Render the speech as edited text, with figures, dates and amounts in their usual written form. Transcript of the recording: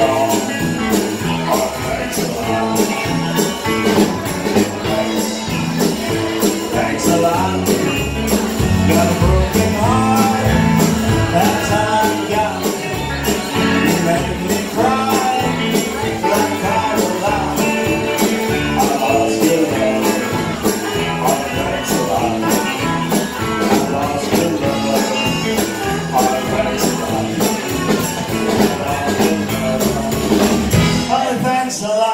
Thanks a lot. Got a broken heart. That time got me. You made me cry like Caroline. I lost your love. Oh, thanks a lot. I lost your love. Oh, thanks a lot. Oh, thanks a lot.